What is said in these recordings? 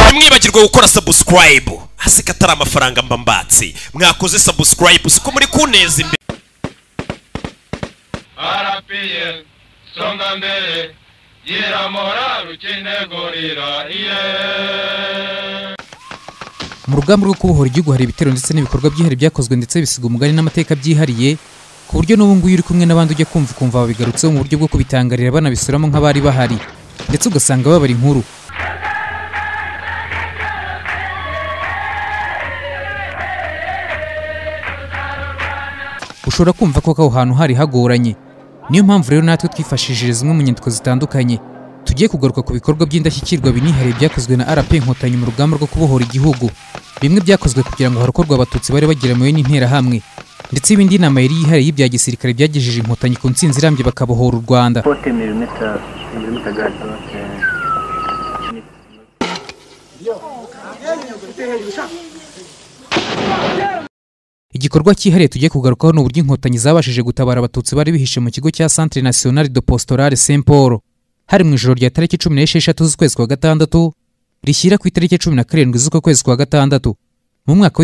Mwibagirwe gukora subscribe hasi katari amafaranga mbambatsi mwakoze subscribe siko muri kuneza imbere. RPL songa mbere yera mora rukine gorira mu rugamba rwo kubohora igihugu hari ibitero ndetse n'ibikorwa byihariye byakozwe ndetse bisiga umugani n'amateka byihariye ku buryo n'ubu nguyu uri kumwe n'abandi ujya kumva babigarutseho mu buryo bwo kubitangarira banabisubiramo nk'abari bahari ndetse ugasanga babara inkuru. Ushobora kumva ko aho hantu hari hagoranye, niyo mpamvu rero natwe twifashishije zimwe mu nyandiko zitandukanye tugiye kugaruka ku bikorwa by'indashyikirwa binihariye byakozwe na RP Inkotanyi mu rugamba rwo kubohora igihugu. Bimwe byakozwe kugira ngo harokorwe abatutsi bari bagiramiwe n'interahamwe ndetse ibindi nama yari yihariye y'ibya gisirikare byagejeje Inkotanyi ku ntsinzi irambye bakabohora u Rwanda. Igikorwa cyihariye tugiye kugarukaho ni uburyo Inkotanyi zabashije gutabara abatutsi bari bihishe mu kigo cya Centre National de Pastoral Saint Paul hari mu ijoro rya tariki 16 z'ukwezi kwa gatandatu rishyira ku itariki 17 z'ukwezi kwa gatandatu mu mwaka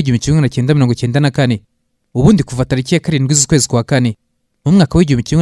w'1994. Ubundi kuva tariki ya 7 z'ukwezi kwa kane mu mwaka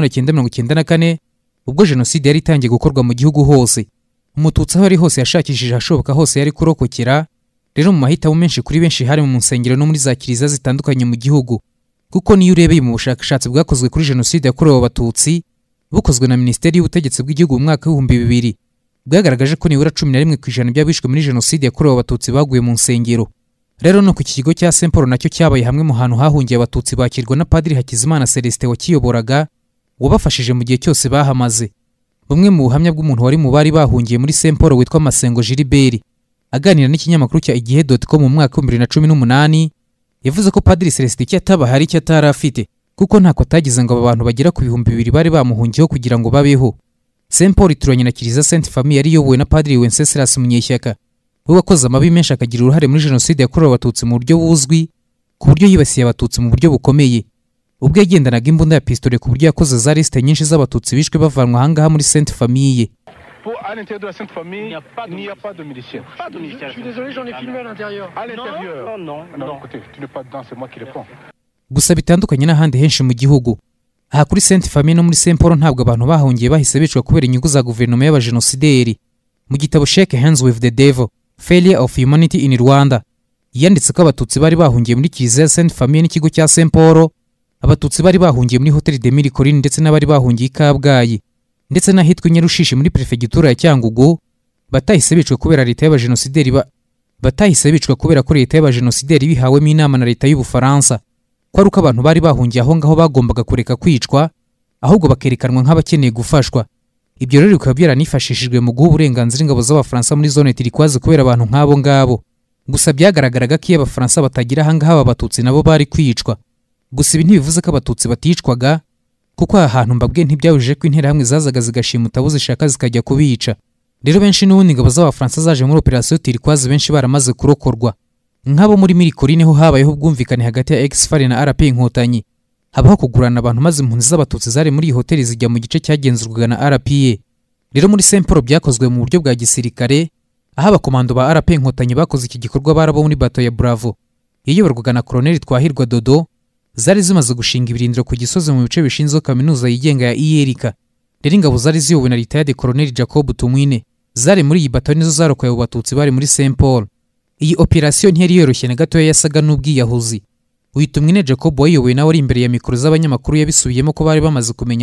w'1994 ubwo jenoside yari itangiye gukorwa mu gihugu hose, umututsi aho ari hose yashakishije hashoboka hose yari kurokokera. Rero mu mahitamo menshi kuri benshi hari mu nsengero no muri za kiliziya zitandukanye mu gihugu, kuko niyo urebeye mu bushakashatsi bwakozwe kuri jenoside yakorewe abatutsi bukozwe na Minisiteri y'Ubutegetsi bw'Igihugu mu mwaka w'2000 bwagaragaje ko nibura 11% by'abishwe muri jenoside yakorewe abatutsi baguye mu nsengero. Rero no ku kigo cya Saint Paul nacyo cyabaye hamwe mu hantu hahungiye abatutsi bakirwa na Padiri Hakizimana Celestin wakiyoboraga wabafashije mu gihe cyose bahamaze. Bumwe mu buhamya bw'umuntu wari mu bari bahungiye muri Saint Paul witwa Masengo Gilbert aganira n'ikinyamakuru cya igihe.com mu mwaka wa 2018 yavuze ko Padiri Celestin cyataba hari icyo atarafite kuko ntako atagize ngo abantu bagera ku 2000 bari bamuhungiyeho kugira ngo babeho. Saint Paul ituranye na Kiliziya Sainte Famille yari yobowe na Padiri Wenceslas Munyeshyaka we wakoze amabi menshi akagira uruhare muri jenoside yakorewe abatutsi mu buryo buzwi ku buryo yibasiye abatutsi mu buryo bukomeye. Ubwo yagendanaga imbunda ya pistole ku buryo yakoze za liste nyinshi z'abatutsi bishwe bavanwa ahangaha muri Sainte Famille. À l'intérieur de la Sainte Famille, il n'y a pas de miliciens. Pas de miliciens. Je suis désolé, j'en ai filmé à l'intérieur. À l'intérieur. Non. Écoutez, tu n'es pas dedans, c'est moi qui réponds. Gusa bitandukanye n'ahandi henshi mu gihugu. Aha kuri Sainte Famille no muri Saint Paul ntabwo abantu bahungiye bahise bicwa kubera inyungu za guverinoma y'abajenosideri. Mu gitabo Shake Hands with the Devil, Failure of Humanity in Rwanda, yanditse ko abatutsi bari bahungiye muri Kiliziya Sainte Famille n'ikigo cya Saint Paul, abatutsi bari bahungiye muri Hotel de Mille Collines ndetse n'abari bahungiye i Kabgayi ndetse n'ahitwa Nyarushishi muri prefegitura ya Cyangugu batahise bicwa kubera leta y'abajenosideri batahise bicwa kubera ko leta y'abajenosideri bihawemo inama na leta y'Ubufaransa ko ari uko abantu bari bahungiye aho ngaho bagombaga kureka kwicwa ahubwo bakerekanwa nk'abakeneye gufashwa. Ibyo rero bikaba byaranifashishijwe mu guha uburenganzira ingabo z'Abafaransa muri zone turquoise kubera abantu nk'abo ngabo. Gusa byagaragaraga ko iyo Abafaransa batagira ahangaha abatutsi nabo bari kwicwa. Gusa ibi ntibivuze ko abatutsi baticwaga kuko aha hantu mbabwiye ntibyabujije ko interahamwe zazaga zigashimuta abo zishaka zikajya kubica. Rero benshi n'ubundi ingabo z'Abafaransa zaje muri operation turquoise benshi baramaze kurokorwa. Nk'abo muri Mille Collines ho habayeho ubwumvikane hagati ya Exfare na RP Inkotanyi, habaho kugurana abantu maze impunzi z'abatutsi zari muri iyi hoteli zijya mu gice cyagenzurwaga na RPA. Rero muri Saint Paul byakozwe mu buryo bwa gisirikare, aho abakomando ba RP Inkotanyi bakoze iki gikorwa barabo muri bato ya Bravo iyoborwaga na Colonel Twahirwa Dodo, zari zimaze gushinga ibirindiro ku gisozi mu bice bishinzwe kaminuza yigenga ya IERIKA. Rero ingabo zari ziyobowe na retired Colonel Jacob Tumwine zari muri iyi bato nizo zarokoye abo batutsi bari muri Saint Paul. Iyi operation ntiyari yoroshye na gato yasaga n'ubwiyahuzi. Uyu Tumwine Jacob wayobowe nawe ari imbere ya mikoro z'abanyamakuru yabisubiyemo ko bari bamaze kumenya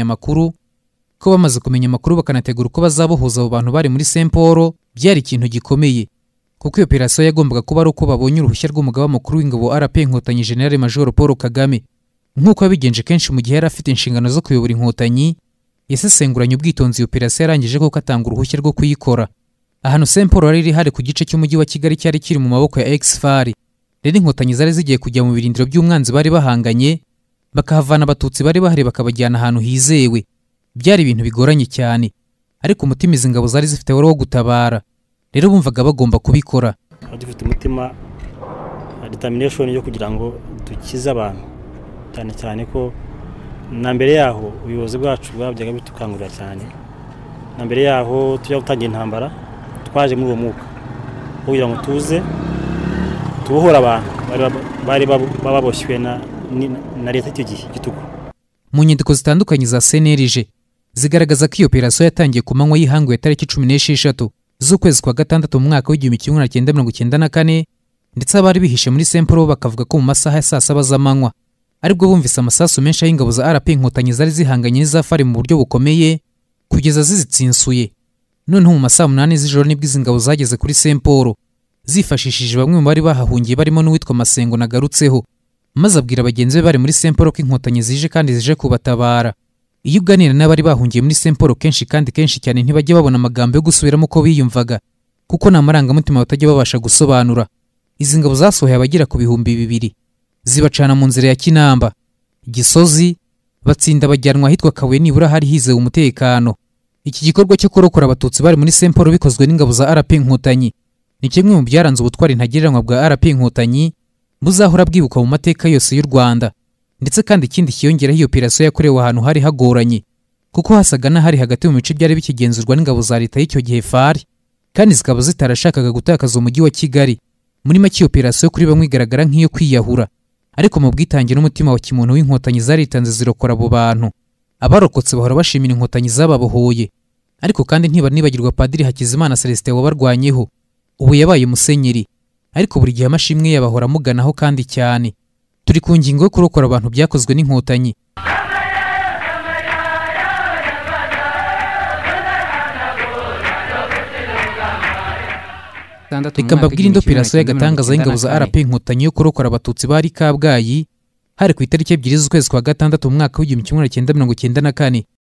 amakuru bakanategura uko bazabohoza abo bantu bari muri Saint Paul. Byari ikintu gikomeye kuko iyo operation yagombaga kuba ari uko babonye uruhushya rw'umugaba mukuru w'ingabo RP Inkotanyi General Major Paul Kagame. Nk'uko yabigenje kenshi mu gihe yari afite inshingano zo kuyobora Inkotanyi, yasesenguranye ubwitonzi iyo operation yarangije ko atanga uruhushya rwo kuyikora. Ahantu Saint Paul riri hari ku gice cy'umujyi wa Kigali cyari kiri mu maboko ya Exfare. Rero Inkotanyi zari zigiye kujya mu birindiro by'umwanzi bari bahanganye bakahavana abatutsi bari bahari bakabajyana ahantu hizewe. Byari ibintu bigoranye cyane, ariko umutima izi ngabo zari zifite wari wo gutabara. Rero bumvaga bagomba kubikora. Dufite umutima determination yo kugira ngo dukize abantu, cyane cyane ko na mbere yaho ubuyobozi bwacu bwabyaga bitukangurira cyane. Na mbere yaho tujya gutangira intambara twaje muri uwo mwuka kugira ngo tuze tubohora abantu bari baboshywe na leta y'icyo gihe gitugu. mu nyandiko zitandukanye za CNLG zigaragaza ko iyo operasiyo yatangiye ku manywa y'ihangu ya tariki 16 z'ukwezi kwa gatandatu mu mwaka w'1994 ndetse abari bihishe muri Saint Paul bakavuga ko mu masaha ya saa 7 z'amanywa aribwo bumvise amasasu menshi y'ingabo za RP Inkotanyi zari zihanganye n'iza FARI mu buryo bukomeye kugeza zizitsinsuye. Noneho mu masaha 8 z'ijoro nibwo izi ngabo zageze kuri Saint Paul zifashishije bamwe mu bari bahahungiye barimo n'uwitwa Masengo nagarutseho, maze abwira bagenzi be bari muri Saint Paul ko Inkotanyi zije kandi zije kubatabara. Iyo uganira n'abari bahungiye muri Saint Paul kenshi cyane ntibajye babona amagambo yo gusubiramo ko biyumvaga kuko nta marangamutima batajya babasha gusobanura. Izi ngabo zasohoye abagera ku bihumbi 200 zibacana mu nzira ya Kinamba Gisozi batsinda bajyanwa ahitwa Kabuye nibura hari hizewe umutekano. Iki gikorwa cyo kurokora abatutsi bari muri Saint Paul bikozwe n'ingabo za RP Inkotanyi ni kimwe mu byaranze ubutwari ntagereranywa bwa RP Inkotanyi buzahora bwibuka mu mateka yose y'u Rwanda. Ndetse kandi ikindi kiyongeraho iyo operasiyo yakorewe ahantu hari hagoranye kuko hasaga n'ahari hagati mu mice byari bikigenzurwa n'ingabo za leta y'icyo gihe FARI kandi zikaba zitarashakaga gutakaza umujyi wa Kigali. Muri make iyo operasiyo kuri bamwe igaragara nk'iyo kwiyahura, ariko mu bwitange n'umutima wa kimuntu w'Inkotanyi zaritanze zirokora abo bantu. Abarokotse bahora bashimira Inkotanyi zababohoye, ariko kandi nibagirwa Padiri Hakizimana Celestin wabarwanyeho ubu yabaye musenyeri, ariko buri gihe amashimwe yabahora muganaho kandi cyane. Turi ku ngingo yo kurokora abantu byakozwe n'Inkotanyi. Reka mbabwire indi operasiyo y'agatangaza y'ingabo za RP Inkotanyi yo kurokora abatutsi bari Kabgayi hari ku itariki 2 z'ukwezi kwa gatandatu mu mwaka w'1994